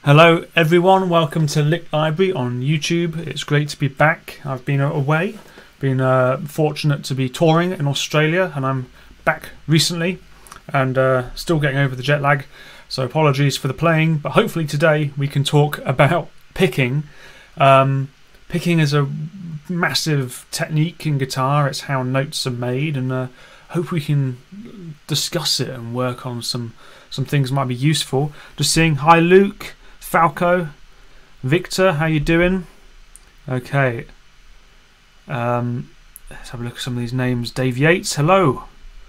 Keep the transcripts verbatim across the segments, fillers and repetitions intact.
Hello everyone, welcome to Licklibrary on YouTube. It's great to be back. I've been away, been uh, fortunate to be touring in Australia, and I'm back recently and uh, still getting over the jet lag, so apologies for the playing, but hopefully today we can talk about picking. Um, picking is a massive technique in guitar. It's how notes are made, and uh, hope we can discuss it and work on some some things that might be useful. Just seeing, hi Luke, Falco, Victor, how you doing? Okay. Um, let's have a look at some of these names. Dave Yates, hello.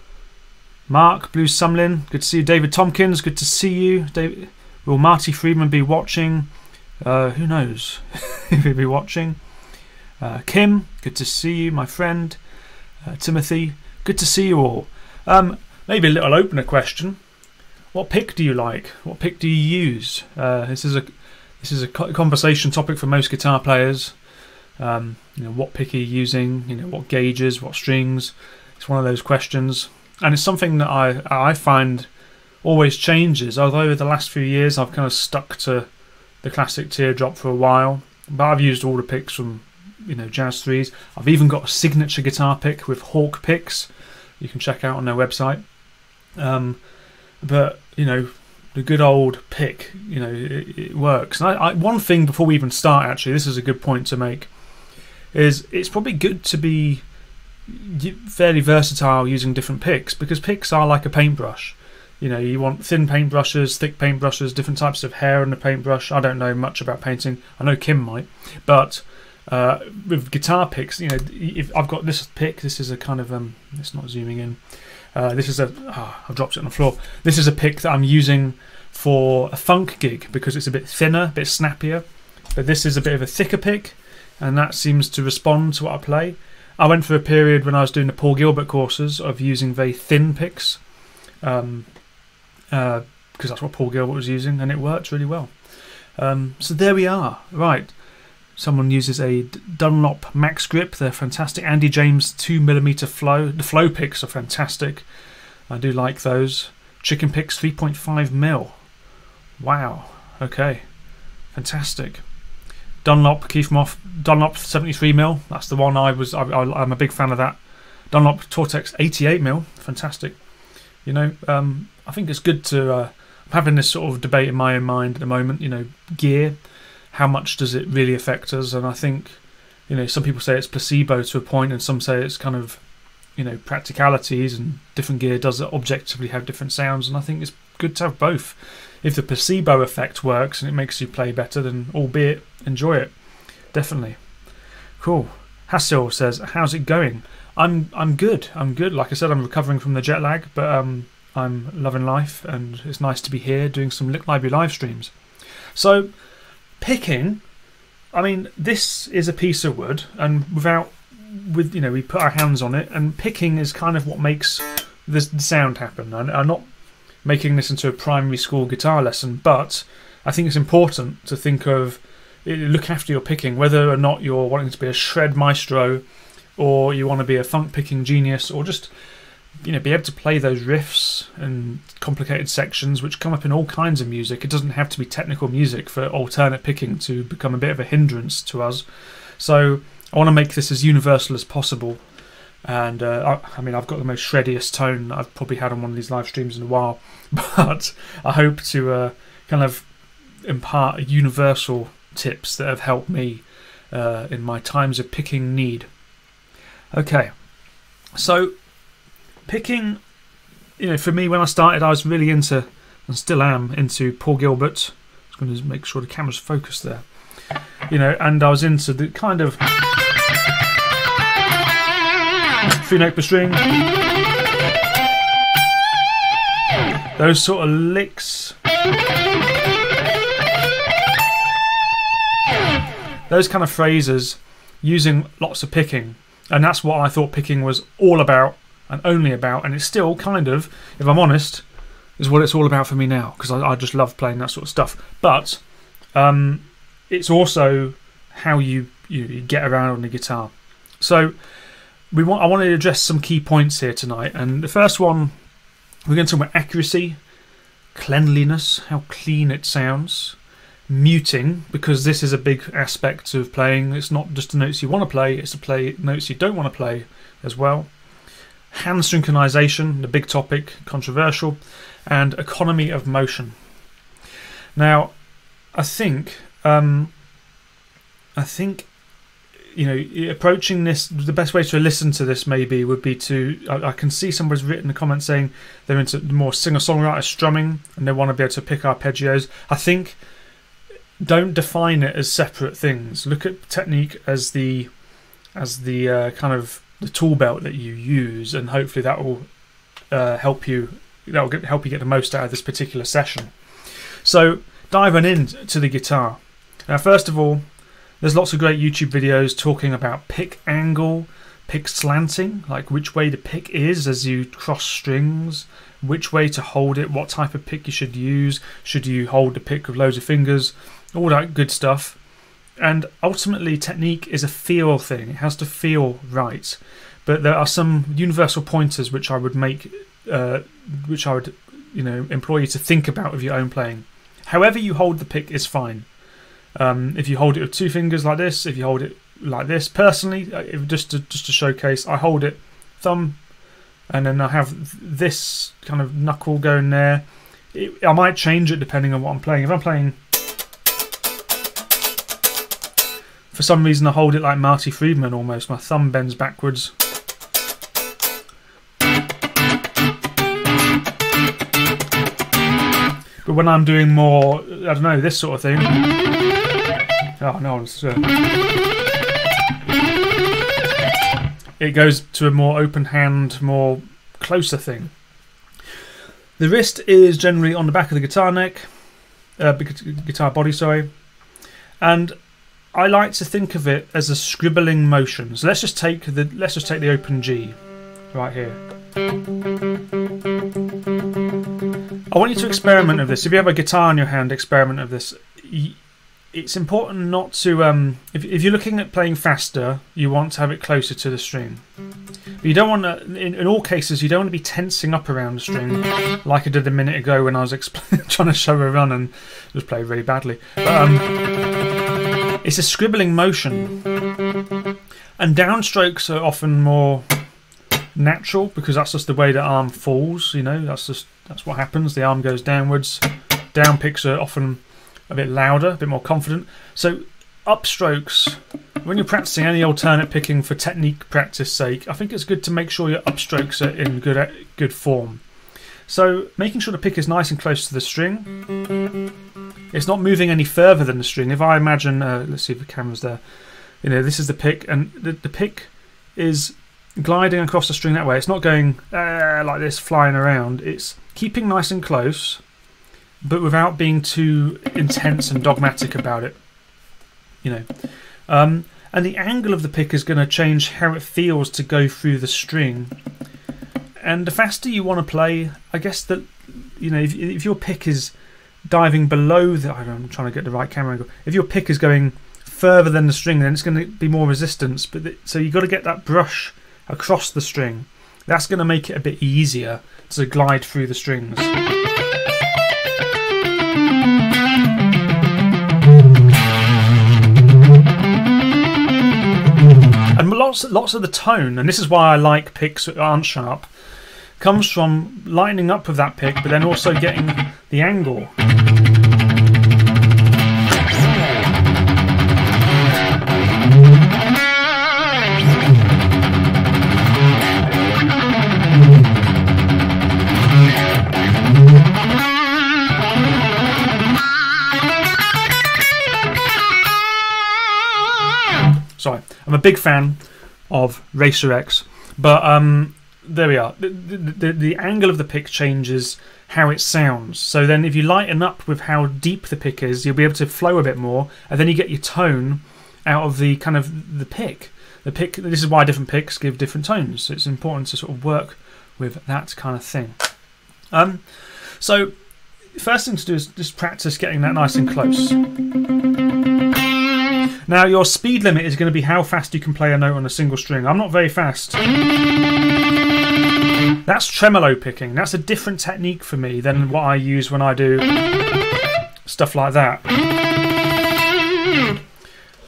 Mark, Blue Sumlin, good to see you. David Tompkins, good to see you. David, will Marty Friedman be watching? Uh, who knows if he'll be watching. Uh, Kim, good to see you, my friend. Uh, Timothy, good to see you all. Um, maybe a little opener question. What pick do you like? What pick do you use? Uh, this is a this is a conversation topic for most guitar players. Um, you know, what pick are you using? You know, what gauges? What strings? It's one of those questions, and it's something that I I find always changes. Although the last few years I've kind of stuck to the classic teardrop for a while, but I've used all the picks from you know Jazz threes. I've even got a signature guitar pick with Hawk picks. You can check out on their website. Um, but you know, the good old pick, you know, it, it works. And I, I, one thing before we even start, actually, this is a good point to make, is it's probably good to be fairly versatile using different picks, because picks are like a paintbrush. You know, you want thin paintbrushes, thick paintbrushes, different types of hair on the paintbrush. I don't know much about painting. I know Kim might, but uh, with guitar picks, you know, if I've got this pick, this is a kind of um, it's not zooming in. Uh, this is a, oh, I've dropped it on the floor. This is a pick that I'm using for a funk gig because it's a bit thinner, a bit snappier. But this is a bit of a thicker pick, and that seems to respond to what I play. I went through a period when I was doing the Paul Gilbert courses of using very thin picks, um, uh, because that's what Paul Gilbert was using, and it worked really well. Um, so there we are. Right. Someone uses a Dunlop Max Grip. They're fantastic. Andy James two millimeter flow. The flow picks are fantastic. I do like those. Chicken picks three point five mil. Wow. Okay. Fantastic. Dunlop Keith Moth. Dunlop seventy-three mil. That's the one I was. I, I, I'm a big fan of that. Dunlop Tortex eighty-eight mil. Fantastic. You know, um, I think it's good to. Uh, I'm having this sort of debate in my own mind at the moment. You know, gear. How much does it really affect us? And I think, you know, some people say it's placebo to a point, and some say it's kind of, you know, practicalities, and different gear does objectively have different sounds. And I think it's good to have both. If the placebo effect works and it makes you play better, then albeit enjoy it. Definitely. Cool. Hassil says, how's it going? I'm I'm good. I'm good. Like I said, I'm recovering from the jet lag, but um, I'm loving life, and it's nice to be here doing some Licklibrary live streams. So, picking, I mean, this is a piece of wood, and without, with you know, we put our hands on it, and picking is kind of what makes this the sound happen. And I'm not making this into a primary school guitar lesson, but I think it's important to think of, look after your picking, whether or not you're wanting to be a shred maestro, or you want to be a funk picking genius, or just, you know, be able to play those riffs and complicated sections which come up in all kinds of music. It doesn't have to be technical music for alternate picking to become a bit of a hindrance to us. So I want to make this as universal as possible. And uh, I, I mean, I've got the most shreddiest tone that I've probably had on one of these live streams in a while, but I hope to uh, kind of impart universal tips that have helped me uh, in my times of picking need. Okay, so picking, you know, for me, when I started, I was really into, and still am, into Paul Gilbert. I'm going to make sure the camera's focused there. You know, and I was into the kind of three note per string, those sort of licks, those kind of phrases, using lots of picking. And that's what I thought picking was all about, and only about, and it's still kind of, if I'm honest, is what it's all about for me now, because I, I just love playing that sort of stuff. But um, it's also how you, you you get around on the guitar. So we want I want to address some key points here tonight, and the first one, we're going to talk about accuracy, cleanliness, how clean it sounds, muting, because this is a big aspect of playing. It's not just the notes you want to play, it's the play notes you don't want to play as well. Hand synchronization, the big topic, controversial, and economy of motion. Now, I think, um, I think, you know, approaching this, the best way to listen to this maybe would be to, I, I can see somebody's written a comment saying they're into more singer-songwriter strumming and they want to be able to pick arpeggios. I think, don't define it as separate things. Look at technique as the, as the uh, kind of the tool belt that you use, and hopefully that will uh, help you, that will get, help you get the most out of this particular session. So diving into the guitar. Now, first of all, there's lots of great YouTube videos talking about pick angle, pick slanting, like which way the pick is as you cross strings, which way to hold it, what type of pick you should use, should you hold the pick with loads of fingers, all that good stuff. And ultimately, technique is a feel thing. It has to feel right. But there are some universal pointers which I would make, uh, which I would, you know, implore you to think about with your own playing. However you hold the pick is fine. Um, if you hold it with two fingers like this, if you hold it like this, personally, if just to just to showcase, I hold it thumb, and then I have this kind of knuckle going there. It, I might change it depending on what I'm playing. If I'm playing, for some reason, I hold it like Marty Friedman almost. My thumb bends backwards. But when I'm doing more, I don't know, this sort of thing. Oh no, it's, uh, it goes to a more open hand, more closer thing. The wrist is generally on the back of the guitar neck, uh, guitar body, sorry. And I like to think of it as a scribbling motion. So let's just take the let's just take the open G right here. I want you to experiment with this. If you have a guitar in your hand, experiment with this. It's important not to, um, if, if you're looking at playing faster, you want to have it closer to the string. But you don't want to, in, in all cases, you don't want to be tensing up around the string like I did a minute ago when I was trying to show a run and just played really badly. But, um, it's a scribbling motion. And downstrokes are often more natural because that's just the way the arm falls, you know, that's just that's what happens. The arm goes downwards. Down picks are often a bit louder, a bit more confident. So upstrokes, when you're practicing any alternate picking for technique practice sake, I think it's good to make sure your upstrokes are in good good form. So making sure the pick is nice and close to the string. It's not moving any further than the string. If I imagine, uh, let's see if the camera's there. You know, this is the pick, and the, the pick is gliding across the string that way. It's not going uh, like this, flying around. It's keeping nice and close, but without being too intense and dogmatic about it. You know, um, and the angle of the pick is going to change how it feels to go through the string. And the faster you want to play, I guess that, you know, if, if your pick is diving below the, I don't know, I'm trying to get the right camera angle. If your pick is going further than the string, then it's going to be more resistance. But the, so you've got to get that brush across the string. That's going to make it a bit easier to glide through the strings. And lots, lots of the tone, and this is why I like picks that aren't sharp, comes from lining up with that pick, but then also getting the angle. Sorry, I'm a big fan of Racer X, but um, there we are. The, the, the angle of the pick changes how it sounds. So then if you lighten up with how deep the pick is, you'll be able to flow a bit more, and then you get your tone out of the kind of the pick. The pick. This is why different picks give different tones. So it's important to sort of work with that kind of thing. Um, so first thing to do is just practice getting that nice and close. Now your speed limit is going to be how fast you can play a note on a single string. I'm not very fast. That's tremolo picking. That's a different technique for me than what I use when I do stuff like that.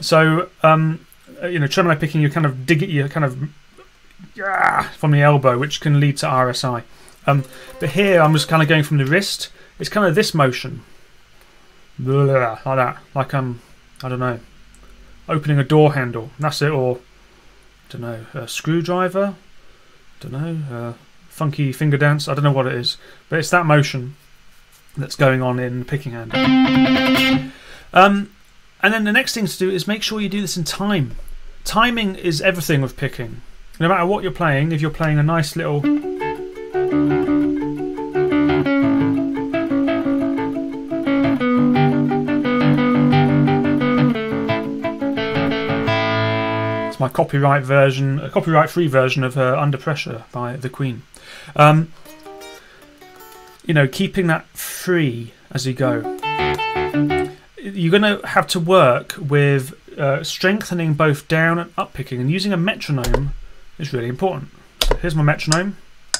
So um, you know, tremolo picking, you kind of dig it, you kind of yeah, from the elbow, which can lead to R S I. Um, but here I'm just kind of going from the wrist. It's kind of this motion, like that, like I'm, I don't know, opening a door handle. That's it, or I don't know, a screwdriver. I don't know, uh, funky finger dance. I don't know what it is, but it's that motion that's going on in the picking hand. Um, and then the next thing to do is make sure you do this in time. Timing is everything with picking. No matter what you're playing, if you're playing a nice little it's my copyright version, a copyright-free version of uh, Under Pressure by the Queen. Um, you know, keeping that free as you go. You're going to have to work with uh, strengthening both down and up picking, and using a metronome is really important. So here's my metronome.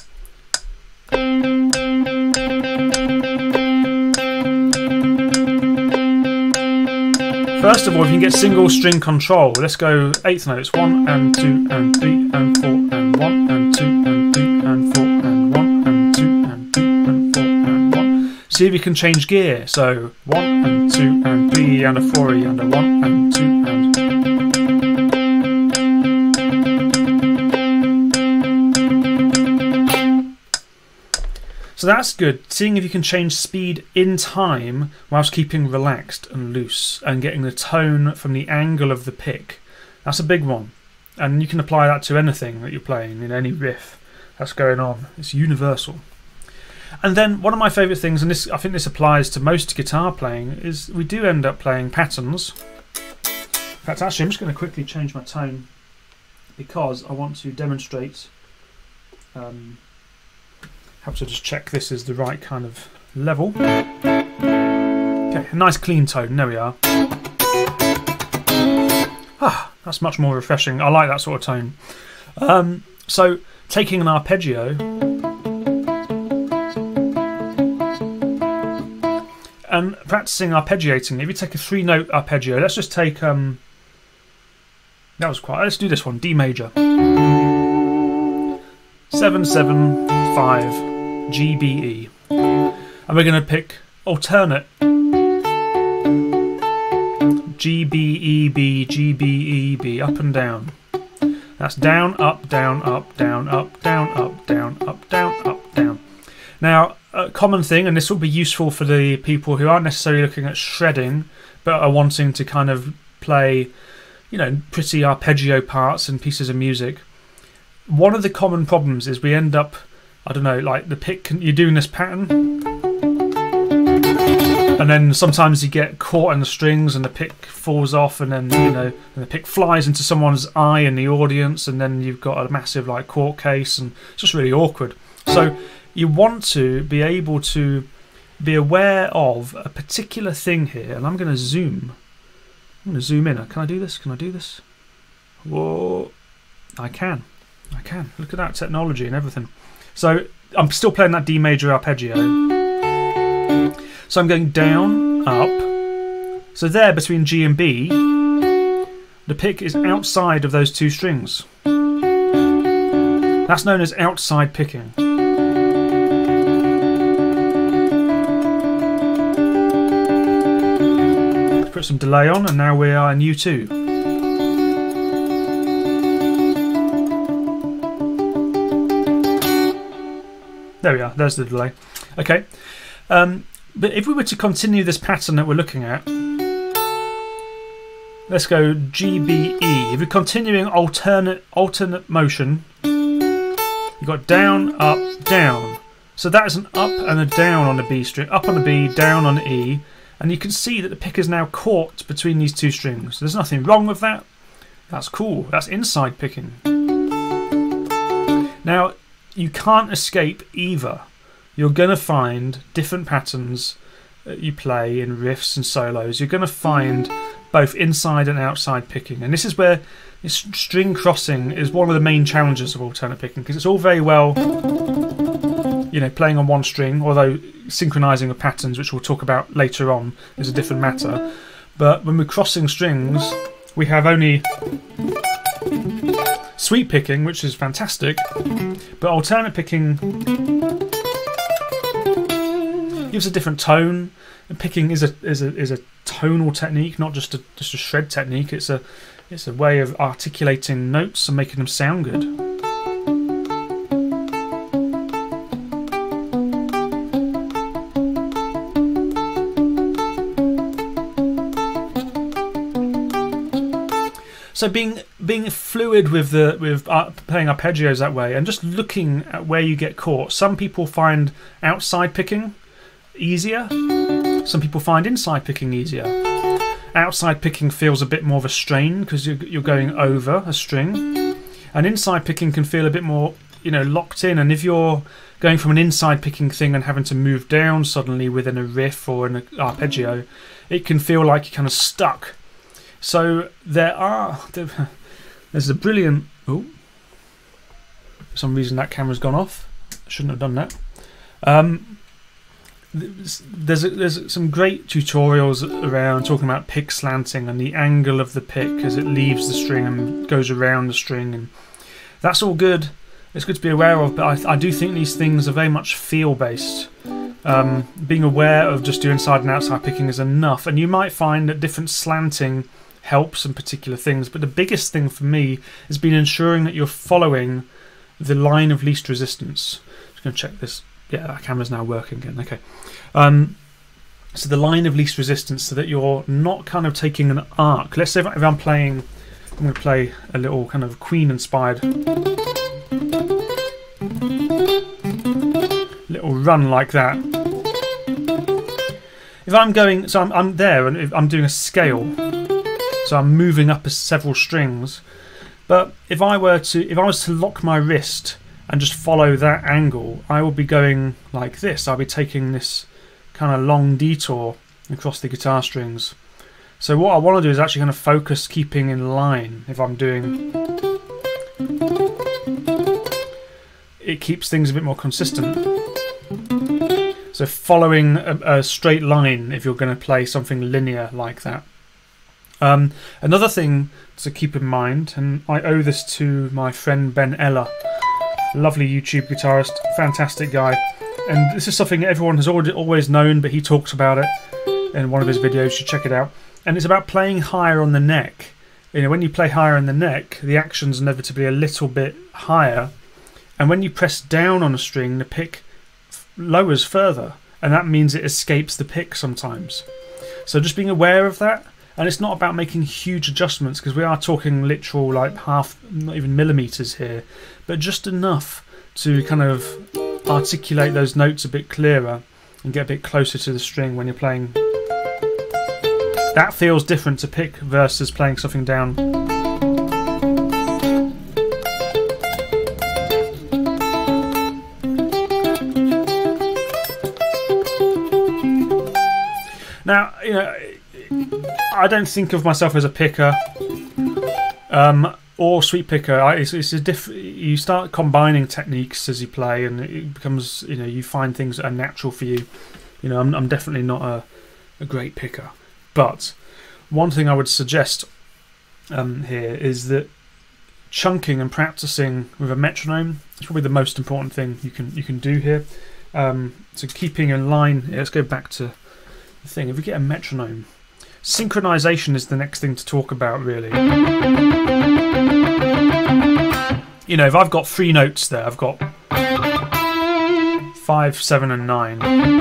First of all, if you can get single string control, let's go eighth notes. One and two and three and four and one and two and three and four and one and two and three and four and one. See if you can change gear. So one and two and three and a four and a one and two and. So that's good, seeing if you can change speed in time whilst keeping relaxed and loose and getting the tone from the angle of the pick. That's a big one. And you can apply that to anything that you're playing, in any riff that's going on. It's universal. And then one of my favourite things, and this I think this applies to most guitar playing, is we do end up playing patterns. In fact, actually I'm just going to quickly change my tone because I want to demonstrate um, have to just check this is the right kind of level. Okay, a nice clean tone, there we are. Ah, that's much more refreshing. I like that sort of tone. Um, so, taking an arpeggio and practicing arpeggiating. If you take a three note arpeggio, let's just take, um, that was quite, let's do this one, D major. seven, seven, five. G, B, E, and we're going to pick alternate G, B, E, B, G, B, E, B, up and down. That's down, up, down, up, down, up, down, up, down, up, down, up, down. Now, a common thing, and this will be useful for the people who aren't necessarily looking at shredding, but are wanting to kind of play, you know, pretty arpeggio parts and pieces of music. One of the common problems is we end up, I don't know, like the pick, you're doing this pattern and then sometimes you get caught in the strings and the pick falls off, and then, you know, and the pick flies into someone's eye in the audience, and then you've got a massive like court case, and it's just really awkward. So you want to be able to be aware of a particular thing here, and I'm going to zoom. I'm going to zoom in. Can I do this? Can I do this? Whoa. I can. I can. Look at that technology and everything. So I'm still playing that D major arpeggio. So I'm going down, up. So there between G and B, the pick is outside of those two strings. That's known as outside picking. Let's put some delay on, and now we are in U two. There we are, there's the delay. Okay, um, but if we were to continue this pattern that we're looking at, let's go G, B, E. If we're continuing alternate alternate motion, you've got down, up, down. So that is an up and a down on the B string, up on the B, down on the E, and you can see that the pick is now caught between these two strings. There's nothing wrong with that. That's cool. That's inside picking. Now, you can't escape either. You're going to find different patterns that you play in riffs and solos. You're going to find both inside and outside picking, and this is where this string crossing is one of the main challenges of alternate picking, because it's all very well, you know, playing on one string, although synchronizing with patterns, which we'll talk about later on, is a different matter. But when we're crossing strings, we have only sweep picking, which is fantastic, but alternate picking gives a different tone. And picking is a is a is a tonal technique, not just a just a shred technique. It's a it's a way of articulating notes and making them sound good. So being being fluid with the with uh, playing arpeggios that way, and just looking at where you get caught. Some people find outside picking easier. Some people find inside picking easier. Outside picking feels a bit more of a strain because you're, you're going over a string, and inside picking can feel a bit more, you know, locked in. And if you're going from an inside picking thing and having to move down suddenly within a riff or an arpeggio, it can feel like you're kind of stuck. So there are there's a brilliant. Oh, for some reason that camera's gone off. I shouldn't have done that. Um, There's a, there's some great tutorials around talking about pick slanting and the angle of the pick as it leaves the string and goes around the string, and that's all good. It's good to be aware of, but I, I do think these things are very much feel based. Um, being aware of just doing inside and outside picking is enough, and you might find that different slanting helps in particular things, but the biggest thing for me has been ensuring that you're following the line of least resistance. Just going to check this. Yeah, that camera's now working again. Okay. Um, so the line of least resistance, so that you're not kind of taking an arc. Let's say if I'm playing, I'm going to play a little kind of Queen inspired little run like that. If I'm going, so I'm, I'm there and if I'm doing a scale, so I'm moving up several strings. But if I were to, if I was to lock my wrist and just follow that angle, I will be going like this. I'll be taking this kind of long detour across the guitar strings. So what I want to do is actually kind of focus keeping in line. If I'm doing, it keeps things a bit more consistent. So following a, a straight line if you're going to play something linear like that. Um, another thing to keep in mind, and I owe this to my friend Ben Eller, lovely YouTube guitarist, fantastic guy, and this is something everyone has already always known, but he talks about it in one of his videos. You should check it out. And it's about playing higher on the neck. You know, when you play higher on the neck, the action's inevitably a little bit higher, and when you press down on a string, the pick lowers further, and that means it escapes the pick sometimes. So just being aware of that. And it's not about making huge adjustments, because we are talking literal like half, not even millimeters here, but just enough to kind of articulate those notes a bit clearer and get a bit closer to the string when you're playing. That feels different to pick versus playing something down. Now, you know, I don't think of myself as a picker um, or sweep picker. I, it's, it's a diff you start combining techniques as you play, and it becomes, you know, you find things that are natural for you. You know, I'm, I'm definitely not a, a great picker, but one thing I would suggest um, here is that chunking and practicing with a metronome is probably the most important thing you can you can do here. Um, so keeping in line. Yeah, let's go back to the thing. If we get a metronome. Synchronization is the next thing to talk about, really. You know, if I've got three notes there, I've got five, seven, and nine.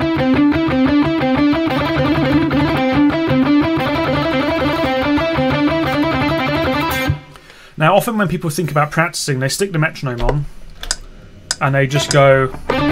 Now, often when people think about practicing, they stick the metronome on and they just go.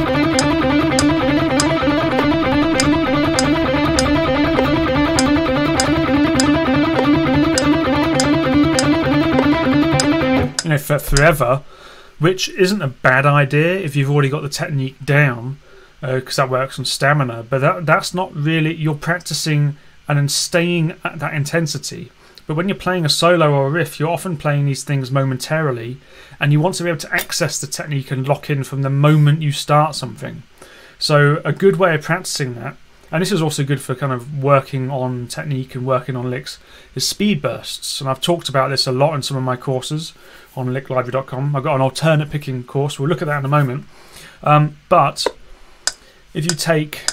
You know, for forever, which isn't a bad idea if you've already got the technique down, because uh, that works on stamina. But that that's not really, you're practicing and then staying at that intensity. But when you're playing a solo or a riff, you're often playing these things momentarily, and you want to be able to access the technique and lock in from the moment you start something. So a good way of practicing that, and this is also good for kind of working on technique and working on licks, is speed bursts. And I've talked about this a lot in some of my courses on lick library dot com. I've got an alternate picking course. We'll look at that in a moment. Um, but if you take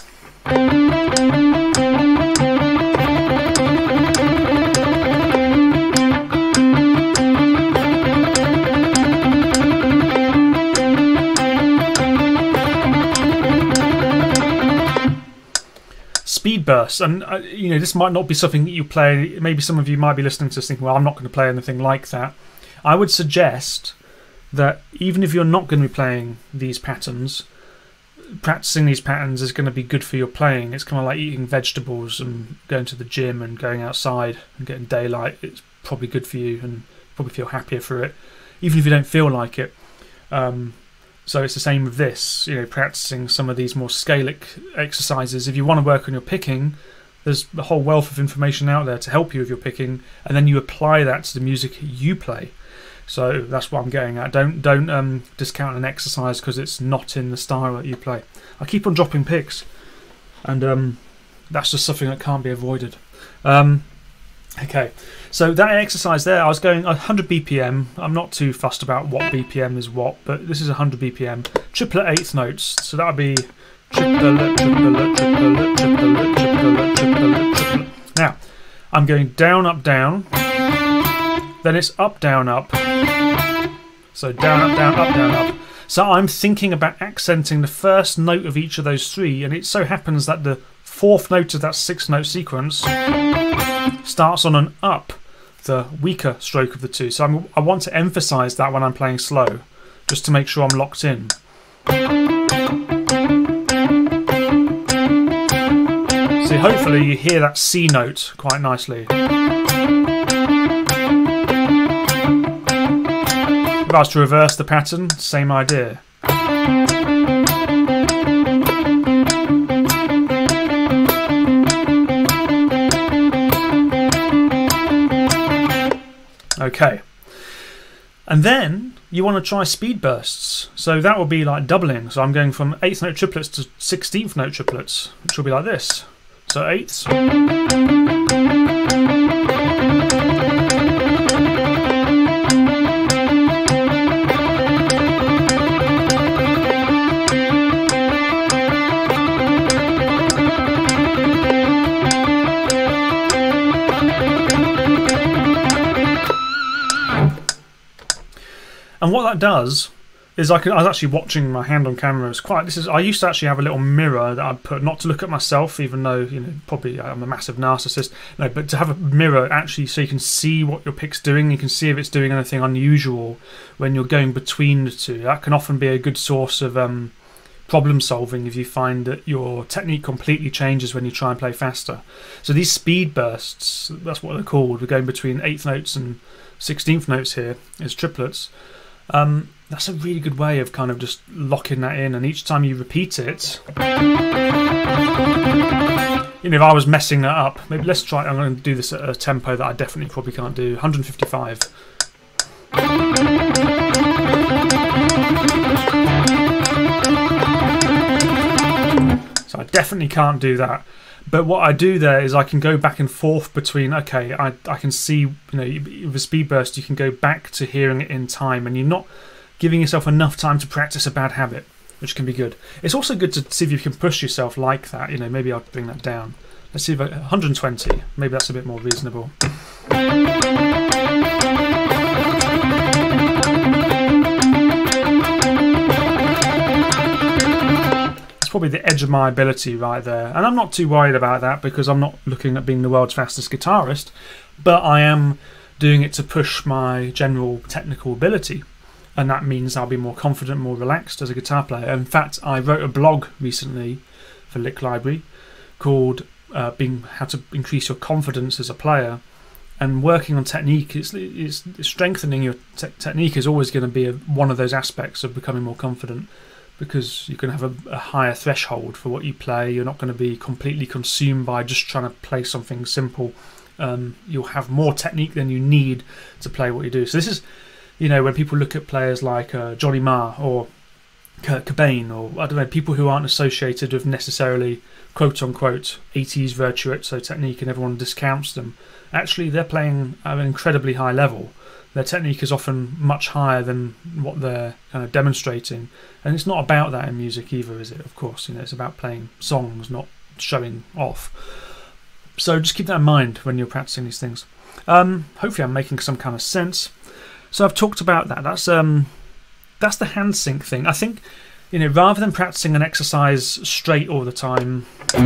speed bursts, and uh, you know, this might not be something that you play. Maybe some of you might be listening to this thinking, well, I'm not going to play anything like that. I would suggest that even if you're not going to be playing these patterns, practicing these patterns is going to be good for your playing. It's kind of like eating vegetables and going to the gym and going outside and getting daylight. It's probably good for you and probably feel happier for it, even if you don't feel like it. Um, so it's the same with this, you know, practicing some of these more scalic exercises. If you want to work on your picking, there's a whole wealth of information out there to help you with your picking, and then you apply that to the music you play. So that's what I'm getting at. Don't don't um, discount an exercise because it's not in the style that you play. I keep on dropping picks, and um, that's just something that can't be avoided. Um, okay, so that exercise there, I was going one hundred B P M. I'm not too fussed about what B P M is what, but this is one hundred B P M. Triplet eighth notes, so that would be triplet, triplet, triplet, triplet, triplet, triplet, triplet. Now, I'm going down, up, down. Then it's up, down, up. So down, up, down, up, down, up. So I'm thinking about accenting the first note of each of those three, and it so happens that the fourth note of that six-note sequence starts on an up, the weaker stroke of the two. So I'm, I want to emphasise that when I'm playing slow, just to make sure I'm locked in. So hopefully you hear that C note quite nicely. If I was to reverse the pattern, same idea. Okay. And then you want to try speed bursts. So that will be like doubling. So I'm going from eighth note triplets to sixteenth note triplets, which will be like this. So eighths. And what that does is I, can, I was actually watching my hand on camera. It's quite. This is. I used to actually have a little mirror that I'd put, not to look at myself, even though, you know, probably I'm a massive narcissist. No, but to have a mirror actually, so you can see what your pick's doing. You can see if it's doing anything unusual when you're going between the two. That can often be a good source of um, problem solving if you find that your technique completely changes when you try and play faster. So these speed bursts, that's what they're called. We're going between eighth notes and sixteenth notes here as triplets. Um, that's a really good way of kind of just locking that in, and each time you repeat it, you know, if I was messing that up, maybe let's try. I'm going to do this at a tempo that I definitely probably can't do. one fifty-five. So I definitely can't do that. But what I do there is I can go back and forth between, okay, I, I can see, you know, with a speed burst, you can go back to hearing it in time, and you're not giving yourself enough time to practice a bad habit, which can be good. It's also good to see if you can push yourself like that. You know, maybe I'll bring that down. Let's see if I, one hundred twenty, maybe that's a bit more reasonable. Probably the edge of my ability right there, and I'm not too worried about that because I'm not looking at being the world's fastest guitarist, but I am doing it to push my general technical ability, and that means I'll be more confident, more relaxed as a guitar player. In fact, I wrote a blog recently for Lick Library called uh, being how to increase your confidence as a player, and working on technique, it's, it's strengthening your te technique is always going to be a, one of those aspects of becoming more confident, because you're going to have a, a higher threshold for what you play. You're not going to be completely consumed by just trying to play something simple. Um, you'll have more technique than you need to play what you do. So this is, you know, when people look at players like uh, Johnny Marr or Kurt Cobain, or I don't know, people who aren't associated with necessarily quote unquote eighties virtuoso technique, and everyone discounts them. Actually, they're playing at an incredibly high level. Their technique is often much higher than what they're kind of demonstrating, and it's not about that in music either, is it? Of course, you know, it's about playing songs, not showing off. So just keep that in mind when you're practicing these things. Um, hopefully, I'm making some kind of sense. So I've talked about that. That's um. That's the hand sync thing. I think, you know, rather than practicing an exercise straight all the time,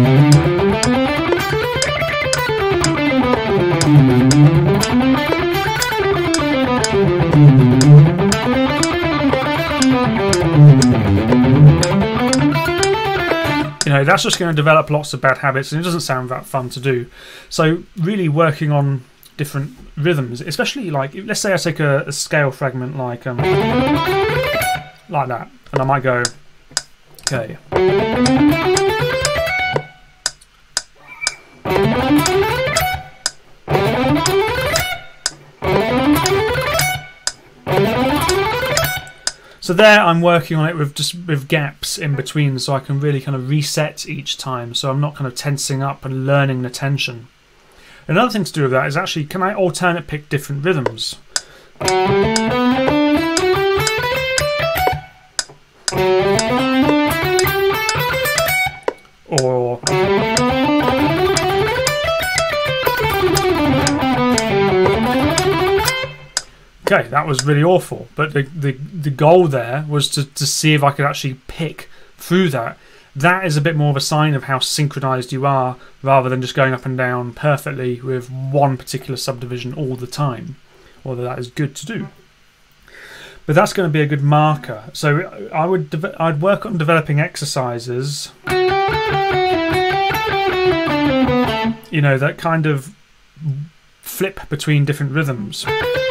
you know, that's just going to develop lots of bad habits, and it doesn't sound that fun to do. So really working on different rhythms, especially like, let's say I take a, a scale fragment like um, like that, and I might go, okay, so there I'm working on it with just with gaps in between, so I can really kind of reset each time, so I'm not kind of tensing up and learning the tension. Another thing to do with that is actually, can I alternate pick different rhythms? Or okay, that was really awful, but the, the, the goal there was to, to see if I could actually pick through that. That is a bit more of a sign of how synchronized you are, rather than just going up and down perfectly with one particular subdivision all the time, although that is good to do. But that's going to be a good marker. So I would I'd work on developing exercises, you know, that kind of flip between different rhythms.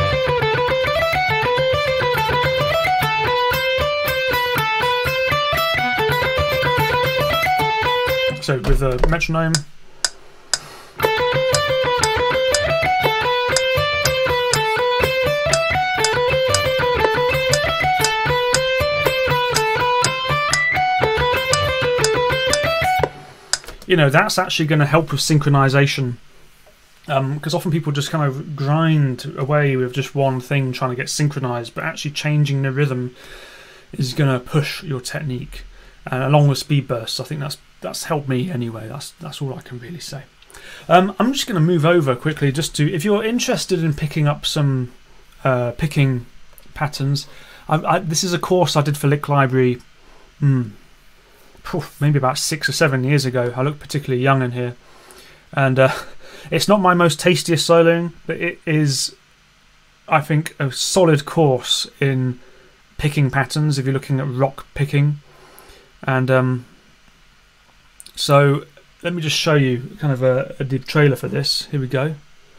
So with a metronome, you know, that's actually going to help with synchronization, because um, often people just kind of grind away with just one thing trying to get synchronized, but actually changing the rhythm is going to push your technique, and along with speed bursts. I think that's that's helped me anyway. That's that's all I can really say. Um, I'm just going to move over quickly, just to, if you're interested in picking up some uh, picking patterns. I, I, this is a course I did for Lick Library, hmm, maybe about six or seven years ago. I look particularly young in here, and uh, it's not my most tastiest soloing, but it is, I think, a solid course in picking patterns if you're looking at rock picking. And um, so let me just show you kind of a, a trailer for this. Here we go.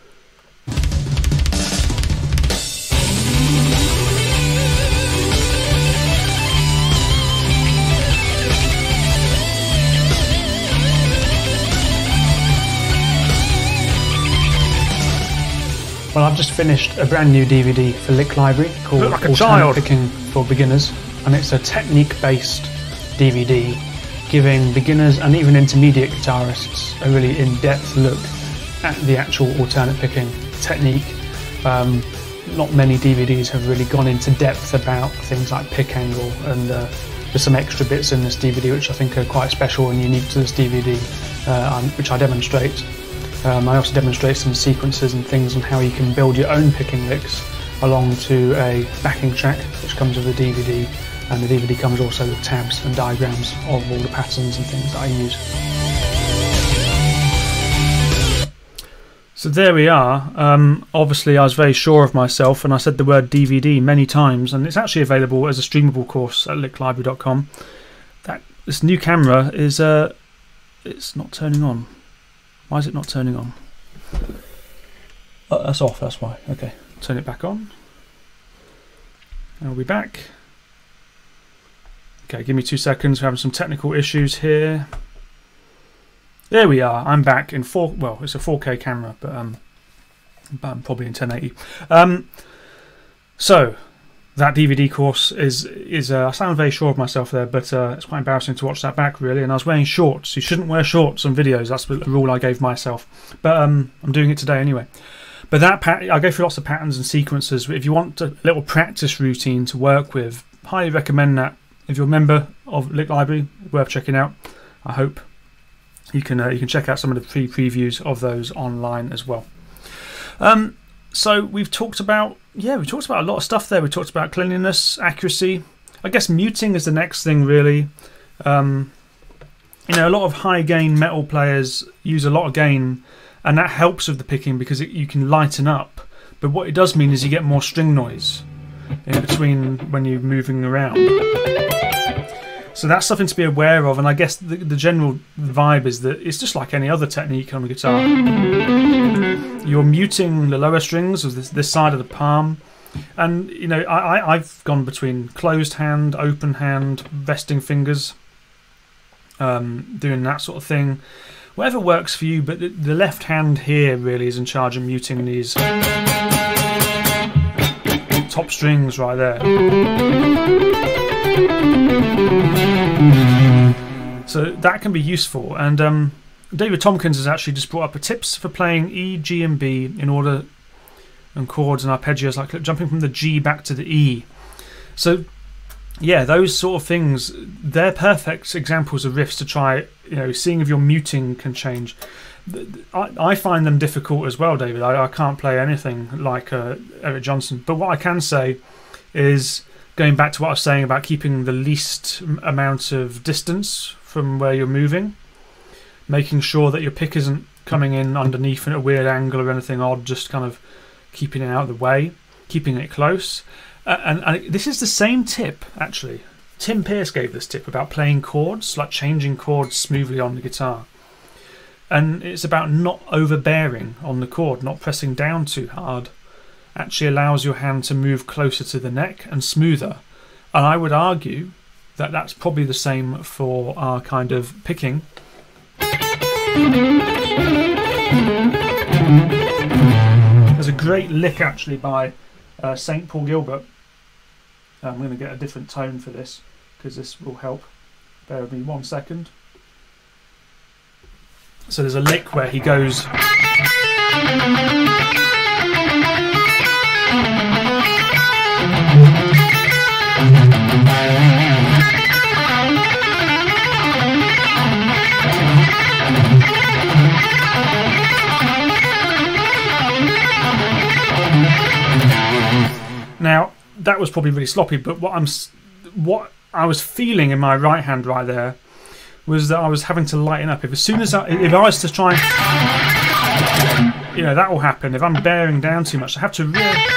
Well, I've just finished a brand new D V D for Lick Library called like Alternate Picking for Beginners, and it's a technique-based D V D giving beginners and even intermediate guitarists a really in-depth look at the actual alternate picking technique. Um, not many D V Ds have really gone into depth about things like pick angle, and uh, there's some extra bits in this D V D which I think are quite special and unique to this D V D, uh, which I demonstrate. Um, I also demonstrate some sequences and things on how you can build your own picking licks along to a backing track which comes with the D V D, and the D V D comes also with tabs and diagrams of all the patterns and things that I use. So there we are. Um, obviously I was very sure of myself and I said the word D V D many times, and it's actually available as a streamable course at lick library dot com. That this new camera is uh, it's not turning on. Why is it not turning on? Oh, that's off, that's why. Okay, turn it back on. And we'll be back. Okay, give me two seconds. We're having some technical issues here. There we are. I'm back in four. Well, it's a four K camera, but um, but I'm probably in ten eighty. Um, so that D V D course is is uh, I sound very sure of myself there, but uh, it's quite embarrassing to watch that back, really. And I was wearing shorts. You shouldn't wear shorts on videos. That's the rule I gave myself. But um, I'm doing it today anyway. But that pat I go through lots of patterns and sequences. If you want a little practice routine to work with, highly recommend that. If you're a member of Lick Library, worth checking out. I hope you can uh, you can check out some of the pre previews of those online as well. Um, so we've talked about yeah we talked about a lot of stuff there. We talked about cleanliness, accuracy. I guess muting is the next thing, really. Um, you know, a lot of high gain metal players use a lot of gain, and that helps with the picking because it, you can lighten up. But what it does mean is you get more string noise in between when you're moving around. So that's something to be aware of, and I guess the, the general vibe is that it's just like any other technique on the guitar. You're muting the lower strings of this, this side of the palm, and you know I, I, I've gone between closed hand, open hand, resting fingers, um, doing that sort of thing. Whatever works for you, but the, the left hand here really is in charge of muting these top strings right there. So that can be useful, and um, David Tompkins has actually just brought up a tips for playing E, G and B in order, and chords and arpeggios, like jumping from the G back to the E. So yeah, those sort of things, they're perfect examples of riffs to try, you know, seeing if your muting can change. I, I find them difficult as well, David. I, I can't play anything like uh, Eric Johnson, but what I can say is, going back to what I was saying about keeping the least amount of distance from where you're moving, making sure that your pick isn't coming in underneath at a weird angle or anything odd, just kind of keeping it out of the way, keeping it close. Uh, and, and this is the same tip, actually. Tim Pierce gave this tip about playing chords, like changing chords smoothly on the guitar. And it's about not overbearing on the chord, not pressing down too hard. Actually allows your hand to move closer to the neck and smoother. And I would argue that that's probably the same for our kind of picking. There's a great lick actually by uh, Saint Paul Gilbert. I'm going to get a different tone for this because this will help. Bear with me one second. So there's a lick where he goes. Now that was probably really sloppy, but what I'm, what I was feeling in my right hand right there was that I was having to lighten up. If as soon as I, if I was to try, and, you know, that will happen. If I'm bearing down too much, I have to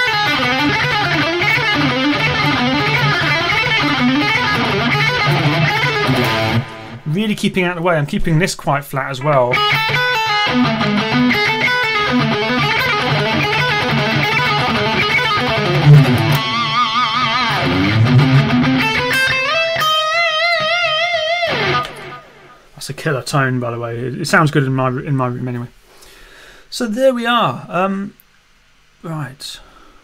really, really keeping out of the way. I'm keeping this quite flat as well. That's a killer tone, by the way. It, it sounds good in my in my room anyway. So there we are. Um, right.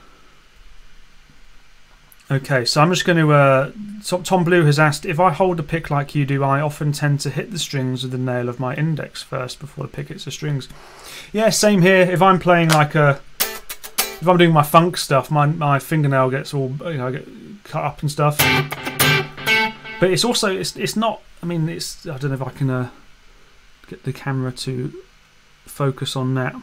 Okay, so I'm just going to. Uh, Tom Blue has asked, if I hold a pick like you do, I often tend to hit the strings with the nail of my index first before the pick hits the strings. Yeah, same here. If I'm playing like a, if I'm doing my funk stuff, my my fingernail gets all, you know, get cut up and stuff. But it's also it's it's not. I mean, it's. I don't know if I can uh, get the camera to focus on that.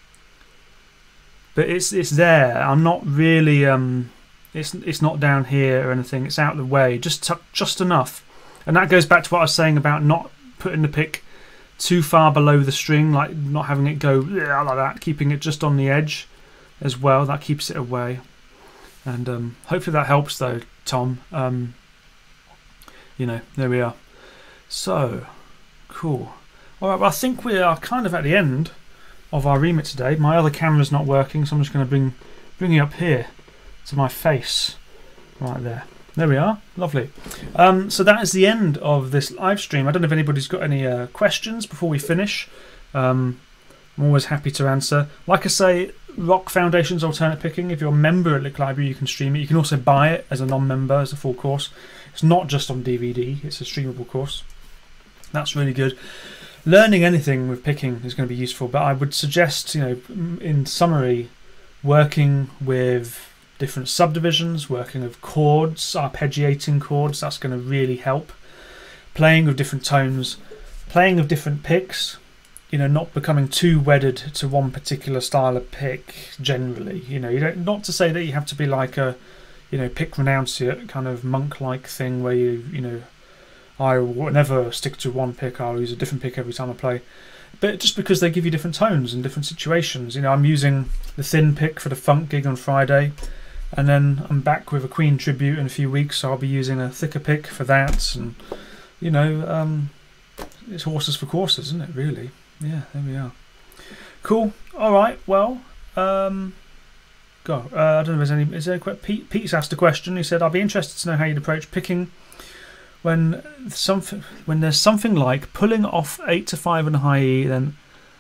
But it's it's there. I'm not really. Um, it's it's not down here or anything. It's out of the way, just t just enough. And that goes back to what I was saying about not putting the pick too far below the string, like not having it go like that, keeping it just on the edge as well. That keeps it away. And um, hopefully that helps, though, Tom. Um, you know, there we are. So, cool. Alright, well I think we are kind of at the end of our remit today. My other camera's not working, so I'm just going to bring, bring it up here to my face. Right there. There we are. Lovely. Um, so that is the end of this live stream. I don't know if anybody's got any uh, questions before we finish. Um, I'm always happy to answer. Like I say, Rock Foundation's alternate picking. If you're a member at Lick Library, you can stream it. You can also buy it as a non-member, as a full course. It's not just on D V D, it's a streamable course. That's really good. Learning anything with picking is going to be useful, but I would suggest, you know, in summary, working with different subdivisions, working with chords, arpeggiating chords, that's going to really help. Playing with different tones, playing with different picks, you know, not becoming too wedded to one particular style of pick generally. You know, you don't, not to say that you have to be like a, you know, pick renunciate kind of monk-like thing where you, you know, I will never stick to one pick, I'll use a different pick every time I play. But just because they give you different tones and different situations. You know, I'm using the thin pick for the funk gig on Friday, and then I'm back with a Queen tribute in a few weeks, so I'll be using a thicker pick for that. And, you know, um, it's horses for courses, isn't it, really? Yeah, there we are. Cool. All right, well, um, go. Uh, I don't know if there's any... Is there a, Pete, Pete's asked a question. He said, I'd be interested to know how you'd approach picking when something when there's something like pulling off eight to five on the high E, then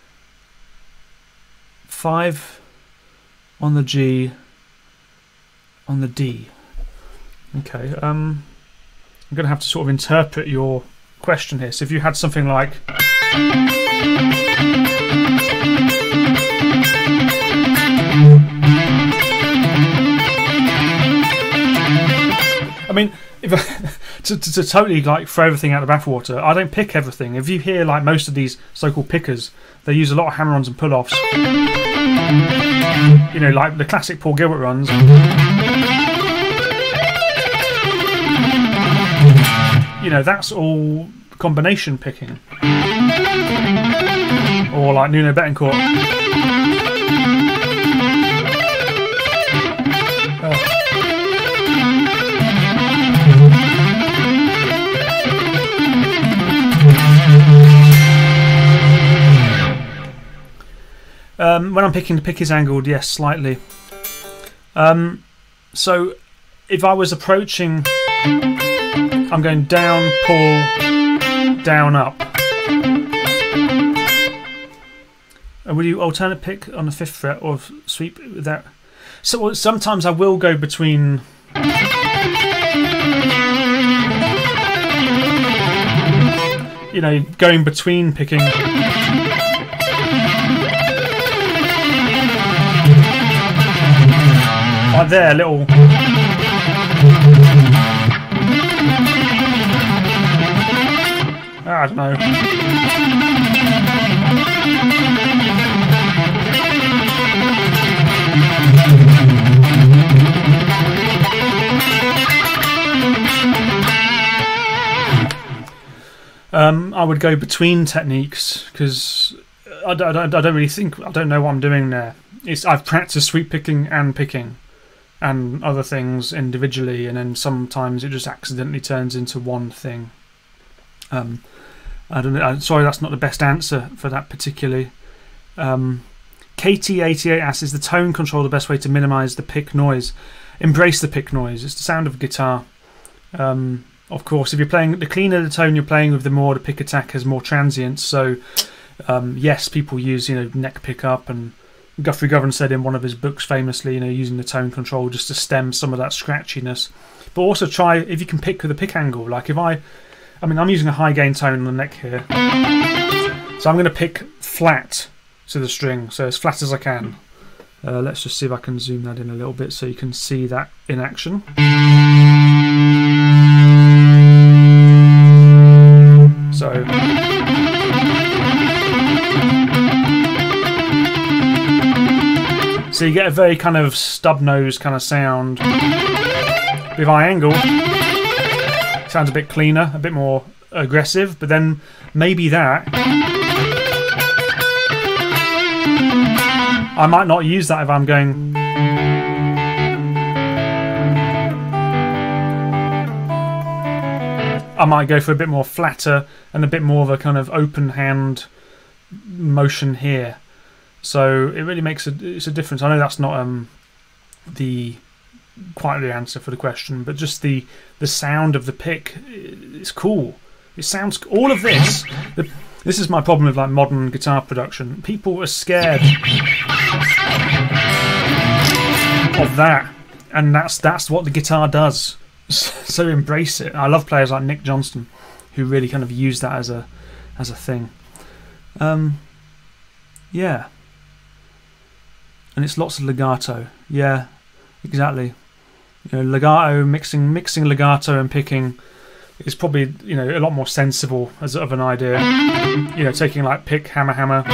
five on the G, on the D. Okay, um, I'm going to have to sort of interpret your question here. So if you had something like... I mean, if I, to, to, to totally like throw everything out the bathwater, I don't pick everything. If you hear like most of these so-called pickers, they use a lot of hammer-ons and pull-offs. You know, like the classic Paul Gilbert runs. You know, that's all combination picking. Or like Nuno Betancourt. Oh. Um, when I'm picking, the pick is angled, yes, slightly. Um, so if I was approaching, I'm going down, pull, down, up. And will you alternate pick on the fifth fret or sweep with that? So sometimes I will go between. You know, going between picking. Like there, little. I don't know. Um, I would go between techniques because I, I, I don't really think I don't know what I'm doing there. It's I've practiced sweep picking and picking and other things individually, and then sometimes it just accidentally turns into one thing. Um, I don't know. I'm sorry, that's not the best answer for that particularly. Um, K T eighty-eight asks, is the tone control the best way to minimise the pick noise? Embrace the pick noise. It's the sound of a guitar. Um, of course, if you're playing, the cleaner the tone you're playing with, the more the pick attack has more transients. So, um, yes, people use you know neck pickup, and Guthrie Govan said in one of his books famously, you know, using the tone control just to stem some of that scratchiness. But also try if you can pick with a pick angle. Like if I, I mean, I'm using a high gain tone on the neck here, so I'm going to pick flat to the string, so as flat as I can. Uh, let's just see if I can zoom that in a little bit so you can see that in action. So, so you get a very kind of stub nose kind of sound. With high angle, sounds a bit cleaner, a bit more aggressive, but then maybe that. I might not use that if I'm going. I might go for a bit more flatter and a bit more of a kind of open hand motion here. So it really makes a it's a difference. I know that's not um the quite the answer for the question, but just the the sound of the pick, it's cool. It sounds all of this. The, this is my problem with like modern guitar production. People are scared. of that, and that's that's what the guitar does. So embrace it. I love players like Nick Johnston, who really kind of use that as a as a thing. Um, yeah, and it's lots of legato. Yeah, exactly. You know, legato, mixing mixing legato and picking is probably, you know, a lot more sensible as of an idea. You know, taking like pick, hammer, hammer.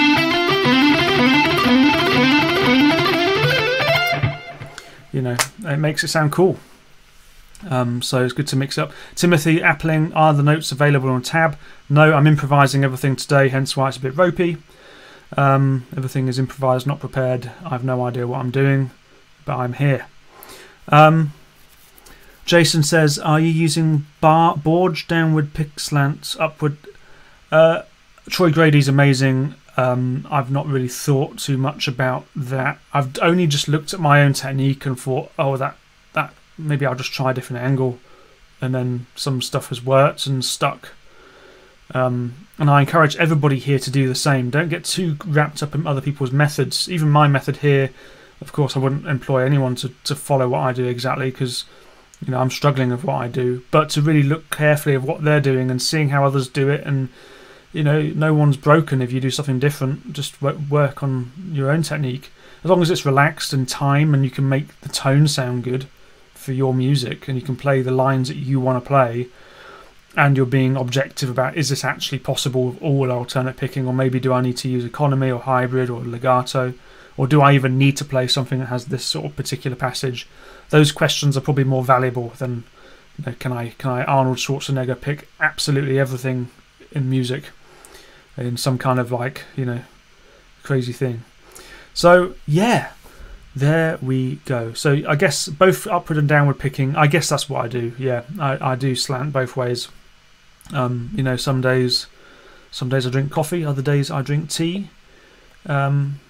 You know, it makes it sound cool. Um, so it's good to mix up. Timothy Appling, are the notes available on tab? No, I'm improvising everything today, hence why it's a bit ropey. Um, everything is improvised, not prepared. I have no idea what I'm doing, but I'm here. Um, Jason says, are you using bar Borge, downward pick, slant, upward? Uh, Troy Grady's amazing. Um, I've not really thought too much about that. I've only just looked at my own technique and thought, oh, that that maybe I'll just try a different angle, and then some stuff has worked and stuck. Um, and I encourage everybody here to do the same. Don't get too wrapped up in other people's methods. Even my method here, of course, I wouldn't employ anyone to, to follow what I do exactly, because, you know, I'm struggling with what I do. But to really look carefully at what they're doing and seeing how others do it, and, you know, no one's broken if you do something different. Just work on your own technique. As long as it's relaxed and time, and you can make the tone sound good for your music, and you can play the lines that you want to play, and you're being objective about, is this actually possible with all alternate picking, or maybe do I need to use economy or hybrid or legato, or do I even need to play something that has this sort of particular passage? Those questions are probably more valuable than, you know, can I can I Arnold Schwarzenegger pick absolutely everything in music in some kind of, like, you know, crazy thing. So yeah, there we go. So I guess both upward and downward picking, I guess that's what I do. Yeah, I, I do slant both ways. Um, you know, some days some days I drink coffee, other days I drink tea. Um,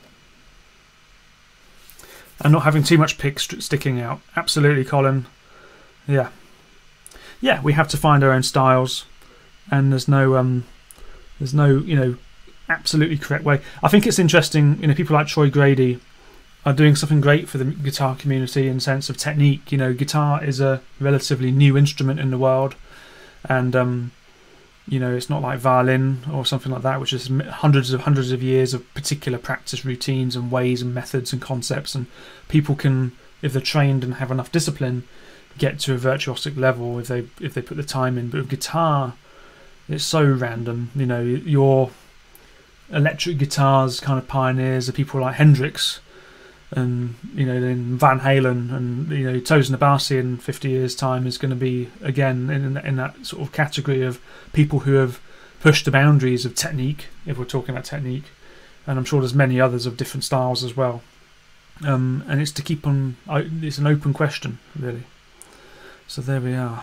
and not having too much pick st sticking out. Absolutely, Colin. Yeah. Yeah, we have to find our own styles, and there's no um there's no, you know, absolutely correct way. I think it's interesting, you know, people like Troy Grady are doing something great for the guitar community in the sense of technique. You know, guitar is a relatively new instrument in the world, and um, you know, it's not like violin or something like that, which is hundreds of hundreds of years of particular practice routines and ways and methods and concepts, and people can, if they're trained and have enough discipline, get to a virtuosic level if they if they put the time in. But with guitar, it's so random. You know, your electric guitars kind of pioneers are people like Hendrix, and, you know, then Van Halen, and, you know, Tosin Abasi in fifty years time is going to be again in, in that sort of category of people who have pushed the boundaries of technique, if we're talking about technique. And I'm sure there's many others of different styles as well. Um, and it's to keep on, it's an open question, really. So there we are.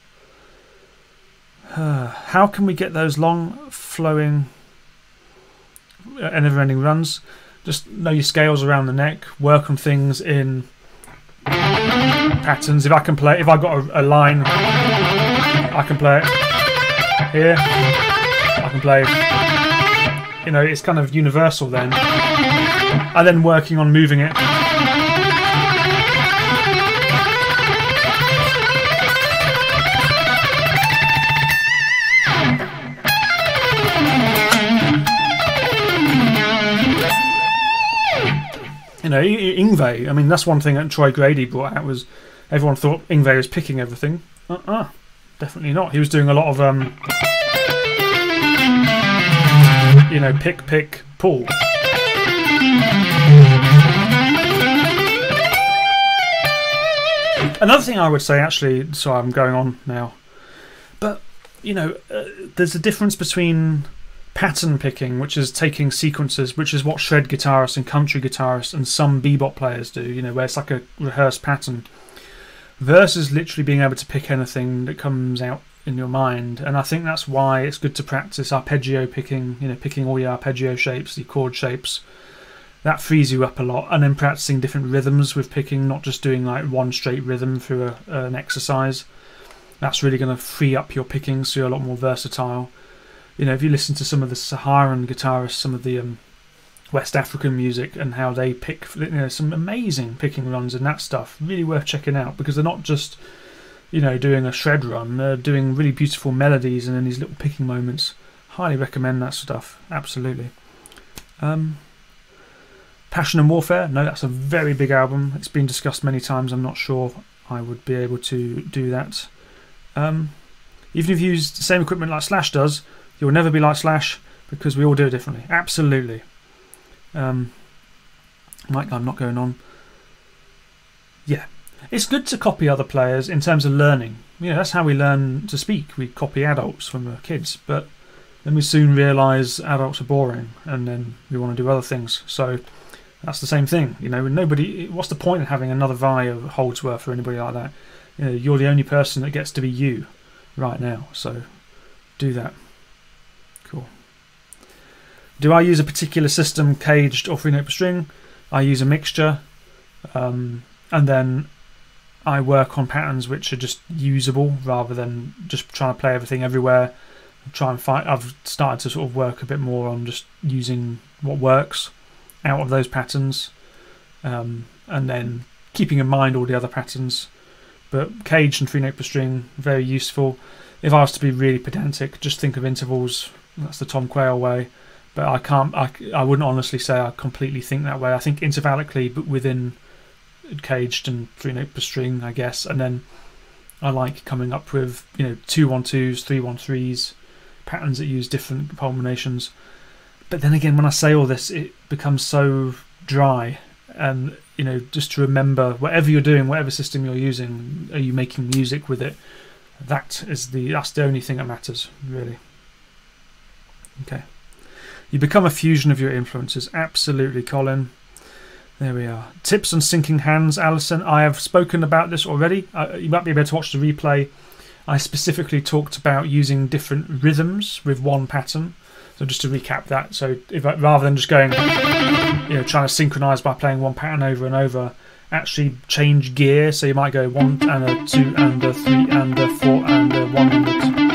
Uh, how can we get those long flowing uh, never-ending runs? Just know your scales around the neck. Work on things in patterns. If I can play, if I got a, a line, I can play it here. I can play. You know, it's kind of universal then. And then working on moving it. You know, Yngwie, I mean, that's one thing that Troy Grady brought out, was everyone thought Yngwie was picking everything. Uh-uh, definitely not. He was doing a lot of, um, you know, pick, pick, pull. Another thing I would say, actually, sorry, I'm going on now, but, you know, uh, there's a difference between pattern picking, which is taking sequences, which is what shred guitarists and country guitarists and some bebop players do, you know, where it's like a rehearsed pattern, versus literally being able to pick anything that comes out in your mind. And I think that's why it's good to practice arpeggio picking, you know, picking all your arpeggio shapes, the chord shapes. That frees you up a lot. And then practicing different rhythms with picking, not just doing like one straight rhythm through a, an exercise. That's really going to free up your picking, so you're a lot more versatile. You know, if you listen to some of the Saharan guitarists, some of the um, West African music and how they pick, you know, some amazing picking runs and that stuff. Really worth checking out, because they're not just, you know, doing a shred run. They're doing really beautiful melodies and then these little picking moments. Highly recommend that stuff. Absolutely. Um, Passion and Warfare. No, that's a very big album. It's been discussed many times. I'm not sure I would be able to do that. Um, even if you use the same equipment like Slash does, you'll never be like Slash, because we all do it differently. Absolutely. Um, Mike, I'm not going on. Yeah, it's good to copy other players in terms of learning. You know, that's how we learn to speak. We copy adults when we're kids, but then we soon realise adults are boring, and then we want to do other things. So that's the same thing. You know, nobody. What's the point of having another Vi of Holdsworth or anybody like that? You know, you're the only person that gets to be you right now. So do that. Cool. Do I use a particular system, caged or free note per string? I use a mixture, um, and then I work on patterns which are just usable rather than just trying to play everything everywhere. Try and find. I've started to sort of work a bit more on just using what works out of those patterns, um, and then keeping in mind all the other patterns. But caged and free note per string, very useful. If I was to be really pedantic, just think of intervals. That's the Tom Quayle way. But I can't. I, I wouldn't honestly say I completely think that way. I think intervallically, but within caged and three note per string, I guess. And then I like coming up with, you know, two one twos, three one threes, patterns that use different culminations. But then again, when I say all this, it becomes so dry. And, you know, just to remember, whatever you're doing, whatever system you're using, are you making music with it? That is the that's the only thing that matters, really. Okay. You become a fusion of your influences. Absolutely, Colin. There we are. Tips on syncing hands, Alison. I have spoken about this already. Uh, you might be able to watch the replay. I specifically talked about using different rhythms with one pattern. So just to recap that. So if I, rather than just going, you know, trying to synchronize by playing one pattern over and over, actually change gear. So you might go one and a two and a three and a four and a one and a two.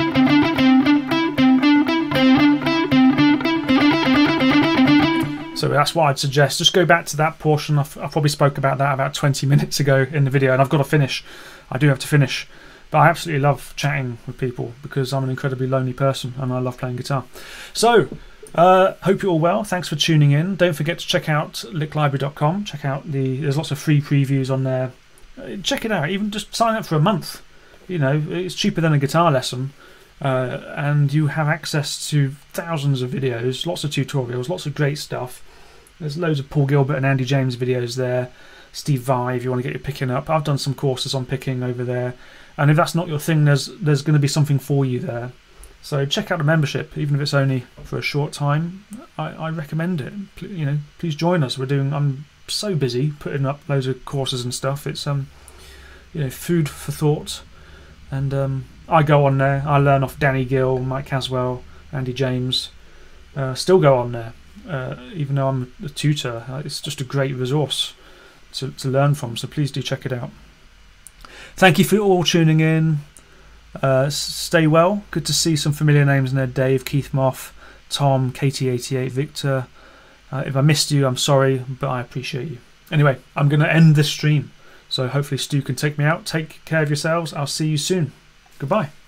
So that's what I'd suggest. Just go back to that portion. I've, I probably spoke about that about twenty minutes ago in the video, and I've got to finish. I do have to finish. But I absolutely love chatting with people because I'm an incredibly lonely person and I love playing guitar. So, uh, hope you're all well. Thanks for tuning in. Don't forget to check out lick library dot com. Check out the, there's lots of free previews on there. Check it out. Even just sign up for a month. You know, it's cheaper than a guitar lesson. Uh, and you have access to thousands of videos, lots of tutorials, lots of great stuff. There's loads of Paul Gilbert and Andy James videos there. Steve Vai, if you want to get your picking up. I've done some courses on picking over there. And if that's not your thing, there's there's going to be something for you there. So check out the membership, even if it's only for a short time. I, I recommend it. You know, please join us. We're doing. I'm so busy putting up loads of courses and stuff. It's um, you know, food for thought. And um, I go on there. I learn off Danny Gill, Mike Caswell, Andy James. Uh, still go on there, uh, even though I'm a tutor. It's just a great resource to to learn from. So please do check it out. Thank you for all tuning in. Uh, stay well. Good to see some familiar names in there. Dave, Keith Moff, Tom, K T eighty-eight, Victor. Uh, if I missed you, I'm sorry, but I appreciate you. Anyway, I'm going to end this stream. So hopefully Stu can take me out. Take care of yourselves. I'll see you soon. Goodbye.